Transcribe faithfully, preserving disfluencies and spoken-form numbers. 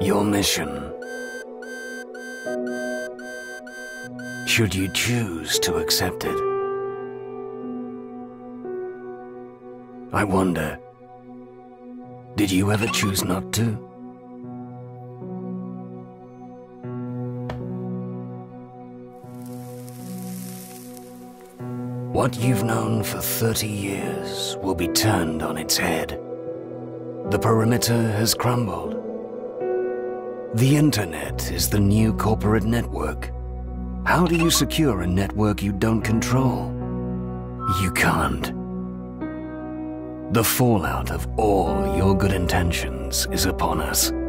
Your mission. Should you choose to accept it. I wonder, did you ever choose not to? What you've known for thirty years will be turned on its head. The perimeter has crumbled. The internet is the new corporate network. How do you secure a network you don't control? You can't. The fallout of all your good intentions is upon us.